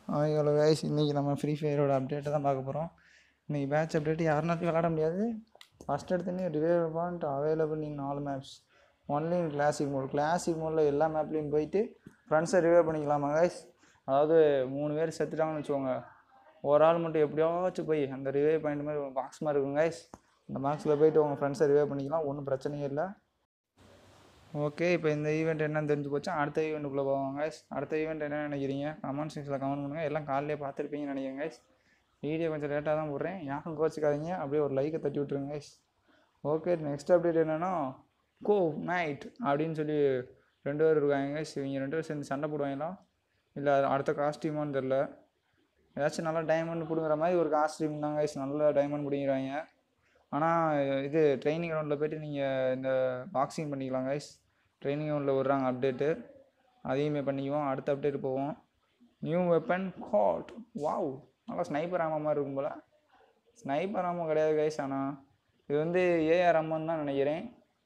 Hello guys, இன்றைக்கி நம்ம free ஃபயரோட அப்டேட்டை தான் பார்க்க போகிறோம். இன்றைக்கி பேட்ச் அப்டேட் யாருனாலும் விளாட முடியாது. ஃபஸ்ட் எடுத்துன்னு revive point available in all maps only in classic மோடில் எல்லா மேப்லேயும் போயிட்டு ஃப்ரெண்ட்ஸை ரிவைவ் பண்ணிக்கலாமா கைஸ். அதாவது 3 பேர் செத்துட்டாங்கன்னு வச்சுக்கோங்க, ஒரு ஆள் மட்டும் எப்படியாச்சும் போய் அந்த ரிவைவ் பாயிண்ட் மாதிரி ஒரு பாக்ஸ் மாதிரி இருக்கும் கைஸ். அந்த பாக்ஸில் போயிட்டு உங்கள் ஃப்ரெண்ட்ஸை ரிவைவ் பண்ணிக்கலாம், ஒன்றும் பிரச்சனையே இல்லை. ஓகே, இப்போ இந்த ஈவெண்ட் என்னன்னு தெரிஞ்சு போச்சு. அடுத்த ஈவெண்ட்டுக்குள்ளே போவாங்க கைஸ். அடுத்த ஈவெண்ட் என்ன நினைக்கிறீங்க? கமெண்ட் செக்ஷனில் கமெண்ட் பண்ணுங்கள். எல்லாம் காலையிலே பார்த்துருப்பீங்கன்னு நினைக்கிறேன் கைஸ். வீடியோ கொஞ்சம் லேட்டாக தான் போடுறேன், யாரும் கோச்சிக்காதீங்க. அப்படியே ஒரு லைக்கை தட்டி விட்ருங்க கைஸ். ஓகே, நெக்ஸ்ட் அப்டேட் என்னென்னா கோ நைட் அப்படின்னு சொல்லி 2 பேர் இருக்காங்க கைஸ். இவங்க 2 பேர் சேர்ந்து சண்டை போடுவாங்களா இல்லை அடுத்த காஸ்டியூமான்னு தெரில. ஏதாச்சும் நல்லா டைமண்ட் பிடுங்குற மாதிரி ஒரு காஸ்டியூம் தான் கைஸ். நல்லா டைமண்ட் பிடிங்கிறாங்க. ஆனால் இது ட்ரைனிங் கிரவுண்டில் போய்ட்டு நீங்கள் இந்த பாக்ஸிங் பண்ணிக்கலாம் கைஸ். ட்ரைனிங் கிரவுண்டில் விட்றாங்க அப்டேட்டு, அதையுமே பண்ணிக்குவோம். அடுத்த அப்டேட் போவோம். New weapon hot. வாவ், நல்லா ஸ்னைப்பர் ஆமாம் மாதிரி இருக்கும் போல். ஸ்னைப்பர் ஆமாம் கிடையாது கைஸ், ஆனால் இது வந்து ஏஆர் அம்மன் தான் நினைக்கிறேன்.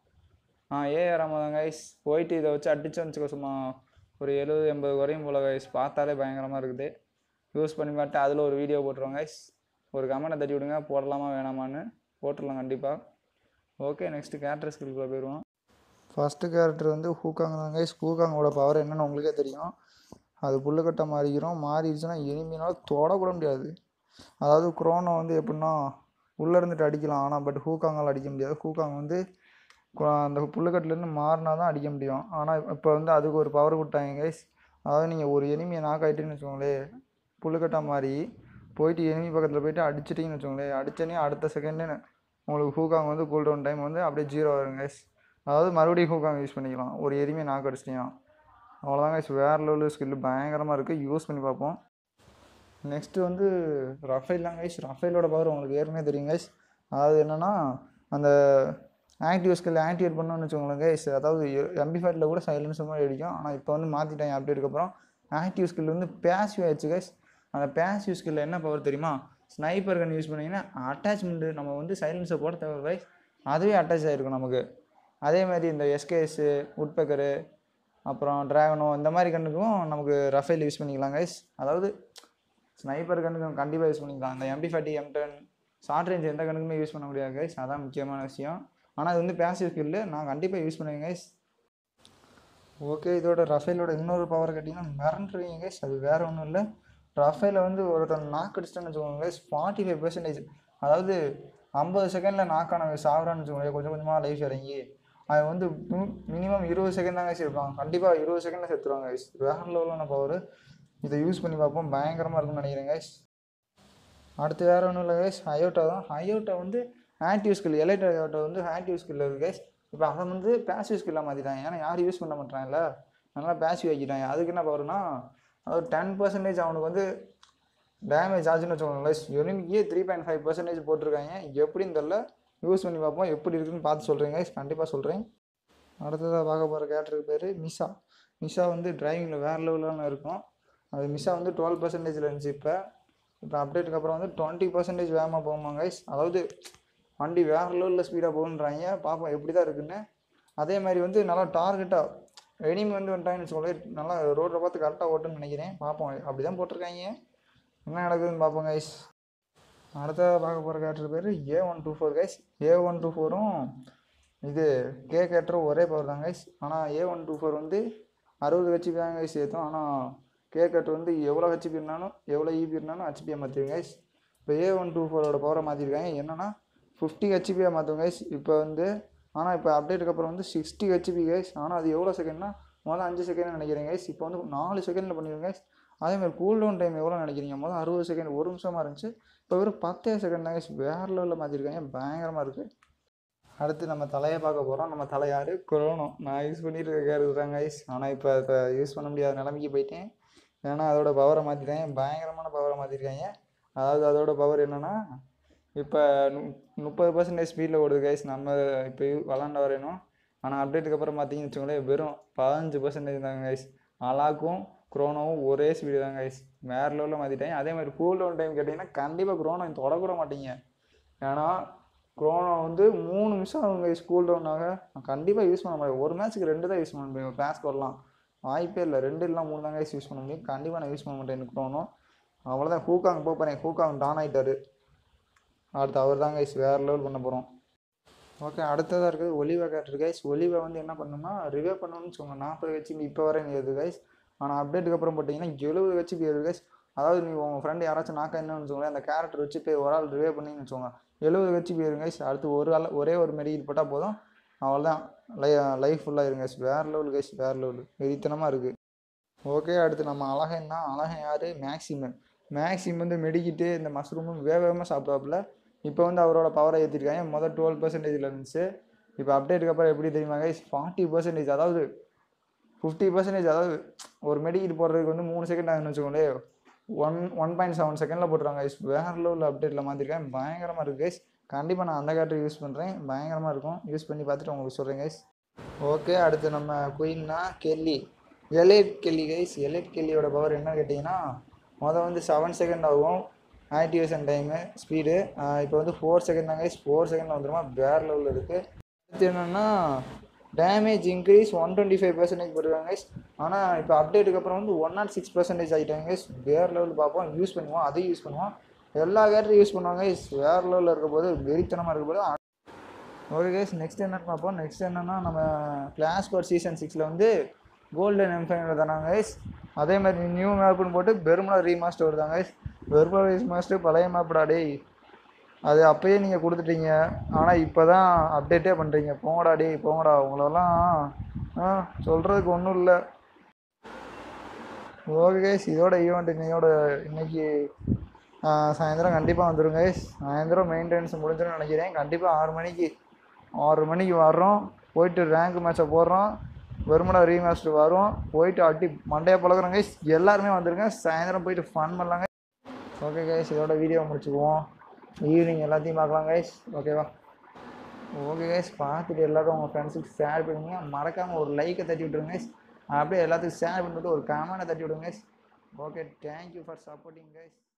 ஏஆர் அம்மா தான் கைஸ். போயிட்டு இதை வச்சு அடிச்சு வந்துச்சுக்கோ, சும்மா ஒரு 70-80 குறையும் போல் கைஸ். பார்த்தாலே பயங்கரமாக இருக்குது. யூஸ் பண்ணி பார்த்து அதில் ஒரு வீடியோ போட்டுருவோம் கைஸ். ஒரு கமெண்ட்டை தட்டி விடுங்க, போடலாமா வேணாமான்னு. போட்டுடலாம் கண்டிப்பாக. ஓகே, நெக்ஸ்ட்டு கேரக்டர் ஸ்கில்குள்ளே போயிடுவோம். ஃபஸ்ட்டு கேரக்டர் வந்து ஹூகாங் தான் கைஸ். ஹூகாங்கோட பவர் என்னென்னு உங்களுக்கே தெரியும். அது புல்லுக்கட்டை மாறிடுச்சுன்னா எனிமினால் தொடக்கூட முடியாது. அதாவது குரோனோ வந்து எப்படின்னா உள்ளே இருந்துட்டு அடிக்கலாம், ஆனால் பட் ஹூகாங்கால் அடிக்க முடியாது. ஹூகாங் வந்து அந்த புல்லுக்கட்டிலேருந்து மாறினா தான் அடிக்க முடியும். ஆனால் இப்போ வந்து அதுக்கு ஒரு பவர் கொடுத்தாங்க கைஸ். அதாவது நீங்கள் ஒரு எனிமியை நாக் ஆகிட்டுன்னு வச்சுக்கோங்களேன், புல்லுக்கட்டாக மாறி போயிட்டு எனிமி பக்கத்தில் போயிட்டு அடிச்சிட்டிங்கன்னு வச்சுக்கோங்களேன், அடித்தனே அடுத்த செகண்டுன்னு உங்களுக்கு ஹூகாங் வந்து கூல்டவுன் டைம் வந்து அப்படியே 0 ஆகும் கைஸ். அதாவது மறுபடியும் ஹூகாங் யூஸ் பண்ணிக்கலாம் ஒரு எனிமியை நாக் அடிச்சிட்டிங்கன்னா. அவ்வளோதான் கைஸ், வேறு லெவலில் ஸ்கில்லு பயங்கரமாக இருக்குது. யூஸ் பண்ணி பார்ப்போம். நெக்ஸ்ட்டு வந்து ரஃபேல் தான் கைஸ். ரஃபேலோட பவர் உங்களுக்கு ஏற்கனவே தெரியும் கைஸ். அதாவது என்னென்னா அந்த ஆக்டிவ் ஸ்கில் ஆக்டிவேட் பண்ணோன்னு வச்சுக்கோங்களேன் கைஸ். அதாவது MP5 கூட சைலன்ஸ் மாதிரி அடிக்கும். ஆனால் இப்போ வந்து மாற்றிட்டாங்க அப்டேட்டுக்கு அப்புறம். ஆக்டிவ் ஸ்கில் வந்து பேசிவ் ஆயிடுச்சு கைஸ். அந்த பேசிவ் ஸ்கில்லில் என்ன பவர் தெரியுமா? ஸ்னைப்பர் கன் யூஸ் பண்ணிங்கன்னா அட்டாச்மெண்ட்டு நம்ம வந்து சைலன்ஸை போட தேவை கைஸ், அதுவே அட்டாச் ஆகிருக்கும் நமக்கு. அதே மாதிரி இந்த எஸ்கேஎஸ்ஸு, உட்பெக்கரு, அப்புறம் ட்ராகனோ, இந்த மாதிரி கண்ணுக்கும் நமக்கு ரஃபேல் யூஸ் பண்ணிக்கலாம் கைஸ். அதாவது ஸ்னைப்பர் கண்ணுக்கு கண்டிப்பாக யூஸ் பண்ணிக்கலாம். அந்த MP40, M10 ஷார்ட் ரேஞ்ச் எந்த கண்ணுக்குமே யூஸ் பண்ண முடியாது கைஸ். அதான் முக்கியமான விஷயம். ஆனால் அது வந்து பேசிவ் ஸ்கில்லு, நான் கண்டிப்பாக யூஸ் பண்ணுவேன் கைஸ். ஓகே, இதோட ரஃபேலோட இன்னொரு பவர் கேட்டிங்கன்னா மிரண்டுருவீங்க கைஸ். அது வேறு ஒன்றும் இல்லை. ரஃபேலில் வந்து ஒருத்தர் நாக் அடிச்சிட்டேன்னு வச்சுக்கோங்க கைஸ், 45%. அதாவது 50 செகண்டில் நாக்கான சாகுறான்னு வச்சுக்கோங்க, கொஞ்சம் கொஞ்சமாக லைஃப் இறங்கி அவன் வந்து மினிமம் 20 செகண்ட் தான் கைஸ் இருப்பான். கண்டிப்பாக 20 செகண்டில் செத்துருவாங்க கைஸ். வேறு லெவலான பவர். இதை யூஸ் பண்ணி பார்ப்போம், பயங்கரமாக இருக்கும்னு நினைக்கிறேன் கைஸ். அடுத்து வேறு ஒன்றும் இல்லை கைஸ், ஹயோட்டா தான். ஹயோட்டா வந்து ஆக்டிவ் ஸ்கில், எலைட் ஹயோட்டா வந்து ஆக்டிவ் ஸ்கில் இருக்குது கைஸ். இப்போ அதை வந்து பேசிவ் ஸ்கில்லாக மாற்றிட்டாங்க. ஏன்னா யாரும் யூஸ் பண்ண மாட்டாங்கல்ல, நல்லா பேசிவ் ஆக்கிட்டாங்க. அதுக்கு என்ன பவர்னா, அதாவது 10% அவனுக்கு வந்து டேமேஜ் ஆச்சுன்னு வச்சுக்கோங்க கைஸ். எனிமிக்கே 3.5% போட்டிருக்காங்க. எப்படின்னு தெரில, யூஸ் பண்ணி பார்ப்போம். எப்படி இருக்குதுன்னு பார்த்து சொல்கிறேன் கைஸ், கண்டிப்பாக சொல்கிறேன். அடுத்ததாக பார்க்க போகிற கேரக்டருக்கு பேர் மிஷா. மிஷா வந்து டிரைவிங்கில் வேறு லெவலில் இருக்கும். அது மிஷா வந்து 12% இருந்துச்சு. இப்போ அப்டேட்டுக்கு அப்புறம் வந்து 20% வேகமாக போகுமா கைஸ். அதாவது வண்டி வேறு லெவலில் ஸ்பீடாக போகுன்றாங்க. பார்ப்போம் எப்படி தான் இருக்குன்னு. அதே மாதிரி வந்து நல்லா டார்கெட்டாக எனிமி வந்து வந்துட்டாங்கன்னு வச்சுக்கோங்களேன், நல்லா ரோட்டை பார்த்து கரெக்டாக ஓட்டுன்னு நினைக்கிறேன். பார்ப்போம், அப்படி தான் போட்டிருக்காங்க. என்ன நடக்குதுன்னு பார்ப்போம் கைஸ். அடுத்ததாக பார்க்க போகிற கேரக்டர் பேர் A124 கைஸ். A124ம் இது கே கேரக்டரும் ஒரே பவர் தான் கைஸ். ஆனால் A124 வந்து 60 HP தான் கைஸ் ஏற்றும். ஆனால் கே கேரக்டர் வந்து எவ்வளோ HP இருந்தாலும் எவ்வளோ EB இருந்தாலும் HPயை மாற்றிடுங்க கைஸ். இப்போ A124ஓட பவரை மாற்றிருக்காங்க. என்னென்னா 50 HPயை மாற்றுவோம் கைஸ் இப்போ வந்து. ஆனால் இப்போ அப்டேட்டுக்கு அப்புறம் வந்து 60 HP கைஸ். ஆனால் அது எவ்வளோ செகண்ட்னா முதல்ல 5 செகண்ட் நினைக்கிறேன் கைஸ். இப்போ வந்து 4 செகண்டில் பண்ணிடுங்க கைஸ். அதேமாதிரி கூல்டவுன் டைம் எவ்வளோ நினைக்கிறீங்க? முதல்ல 60 செகண்ட், 1 நிமிஷமாக இருந்துச்சு. இப்போ வெறும் 10 செகண்ட் தான் கைஸ். வேறு லெவலில் மாற்றிருக்காங்க, பயங்கரமாக இருக்குது. அடுத்து நம்ம தலையை பார்க்க போகிறோம். நம்ம தலை யார்? குரோனோ. நான் யூஸ் பண்ணிட்டு இருக்கிறாங்க கைஸ். ஆனால் இப்போ யூஸ் பண்ண முடியாத நிலைமைக்கு போயிட்டேன். ஏன்னா அதோட பவரை மாற்றிட்டாங்க, பயங்கரமான பவரை மாற்றிருக்காங்க. அதாவது அதோட பவர் என்னென்னா, இப்போ 30% ஸ்பீடில் ஓடுது கைஸ். நம்ம இப்போ விளாண்ட வரையணும். ஆனால் அப்டேட்டுக்கு அப்புறம் பார்த்தீங்கன்னு வச்சுக்கோங்களேன், வெறும் 15% தாங்க கைஸ். அலாக்கும் குரோனோவும் ஒரே ஸ்பீடு தான் கைஸ். வேறு லெவலில் மாற்றிட்டாங்க. அதே மாதிரி கூல்டவுன் டைம் கேட்டிங்கன்னா கண்டிப்பாக குரோனோ தொடக்கூட மாட்டீங்க. ஏன்னா குரோனோ வந்து 3 நிமிஷம் ஆகும் கைஸ் கூல்டவுனாக. கண்டிப்பாக யூஸ் பண்ண முடியாது. ஒரு மேட்ச்சுக்கு 2 தான் யூஸ் பண்ண முடியும். கிளாஸ் வரலாம் வாய்ப்பே இல்லை. 2 இல்லை 3 தான் கைஸ் யூஸ் பண்ண முடியும். கண்டிப்பாக நான் யூஸ் பண்ண மாட்டேன் எனக்கு குரோனோ. அவ்வளோதான். ஹூகாங் போகிறேன். ஹூகாங் டான் ஆகிட்டார். அடுத்து அவர் தான் கைஸ் வேறு லெவல் பண்ண போகிறோம். ஓகே, அடுத்ததாக இருக்குது ஒலிவா கேரக்டர் கைஸ். ஒலிவா வந்து என்ன பண்ணணும்னா ரிவே பண்ணணும்னு வச்சுக்கோங்க. 40 ஹெச்பி இப்போ வரை ஏறுது கைஸ். ஆனால் அப்டேட்டுக்கு அப்புறம் பார்த்தீங்கன்னா 70 ஹெச்பி ஏறுது கைஸ். அதாவது நீ உங்கள் ஃப்ரெண்டு யாராச்சும் நாக்கா என்னன்னு வச்சுக்கோங்களேன், அந்த கேரக்டர் வச்சு போய் ஒரு ஆள் ரிவே பண்ணின்னு வச்சுக்கோங்க, 70 ஹெச்பி ஏறுங்க கைஸ். அடுத்து ஒரே ஒரு மெடிக்கல் போட்டால் போதும், அவ்வளோதான். லைஃப் ஃபுல்லாக இருங்க கைஸ். வேறு லெவல் கைஸ், வேறு லெவல் வெறித்தனமாக இருக்குது. ஓகே, அடுத்து நம்ம அழகன்னா அழகன் யார்? மேக்ஸிம் வந்து மெடிக்கிட்டு இந்த மஷ்ரூமும் வேகமாக சாப்பிடுவாப்புல. இப்போ வந்து அவரோட பவரை ஏற்றிருக்காங்க. முதல் 12% இருந்துச்சு. இப்போ அப்டேட்டுக்கு அப்புறம் எப்படி தெரியுமா கைஸ்? 40%, அதாவது 50%. அதாவது ஒரு மெடிக்கிட் போடுறதுக்கு வந்து 3 செகண்ட் ஆகுதுன்னு வச்சுக்கோங்களேன், 1.7 செகண்டில் போட்டுருவாங்க கைஸ். வேறு லெவலில் அப்டேட்டில் மாற்றிருக்கேன். பயங்கரமாக இருக்குது கைஸ். கண்டிப்பாக நான் அந்த கேரக்டர் யூஸ் பண்ணுறேன். பயங்கரமாக இருக்கும். யூஸ் பண்ணி பார்த்துட்டு உங்களுக்கு சொல்கிறேன் கைஸ். ஓகே, அடுத்து நம்ம குயின்னா எலைட் கெல்லி கைஸ். எலைட் கெல்லியோட பவர் என்ன கேட்டிங்கன்னா, மொதல் வந்து 7 செகண்ட் ஆகும் ஆக்டிவேஷன் டைமு ஸ்பீடு. இப்போ வந்து 4 செகண்ட் தான் கைஸ். 4 செகண்டில் வந்துடுமா, வேறு லெவலில் இருக்குது. அடுத்து என்னென்னா டேமேஜ் இன்க்ரீஸ் 125% போட்டுருக்காங்க கைஸ். ஆனால் இப்போ அப்டேட்டுக்கு அப்புறம் வந்து 106% ஆகிட்டாங்க கைஸ். வேறு லெவலில் பார்ப்போம், யூஸ் பண்ணுவோம், அதையும் யூஸ் பண்ணுவோம். எல்லா கேரக்டரும் யூஸ் பண்ணுவாங்க கைஸ். வேறு லெவலில் இருக்க போது, வெறித்தனமாக இருக்க போது. ஓகே கைஸ், நெக்ஸ்ட் என்னென்னு பார்ப்போம். நெக்ஸ்ட் என்னென்னா நம்ம கிளாஸ் ஸ்குவாட் சீசன் 6 வந்து கோல்டன் எம்ஃபைனல் தானாங்க கைஸ். அதே மாதிரி நியூ மேப்புன்னு போட்டு பெர்முடா ரீமாஸ்டர் வருதாங்க கைஸ். பெர்முடா ரீமாஸ்டர் பழைய மேப்டா டேய், அது அப்போயே நீங்கள் கொடுத்துட்டீங்க. ஆனால் இப்போ தான் அப்டேட்டே பண்ணுறீங்க. போங்கடா டேய், போங்கடா. உங்களெல்லாம் சொல்கிறதுக்கு ஒன்றும் இல்லை. ஓகே கைஸ், இதோட ஈவெண்ட் இன்னைக்கு சாயந்தரம் கண்டிப்பாக வந்துடும் கைஸ். சாயந்தரம் மெயின்டெனன்ஸ் முடிஞ்சிடும் நினைக்கிறேன். கண்டிப்பாக 6 மணிக்கு வர்றோம். போயிட்டு ரேங்க் மேட்சை போடுறோம். பெர்முடா ரீமாஸ்டர் வரும். போயிட்டு அடி மண்டையை பழகிறோம் கைஸ். எல்லாருமே வந்துருங்க. சாயந்தரம் போயிட்டு ஃபன் பண்ணலாங்க. ஓகே கைஸ், இதோட வீடியோ முடிச்சுக்குவோம். ஈவினிங் எல்லாத்தையும் பார்க்கலாம் கைஸ். ஓகேவா? ஓகே கைஸ், பார்த்துட்டு எல்லோரும் உங்கள் ஃப்ரெண்ட்ஸுக்கு ஷேர் பண்ணுங்க. மறக்காமல் ஒரு லைக்கை தட்டி விட்ருங்க கைஸ். அப்படியே எல்லாத்துக்கும் ஷேர் பண்ணிவிட்டு ஒரு கமெண்ட்டை தட்டி விடுங்க guys. Okay, thank you for supporting guys.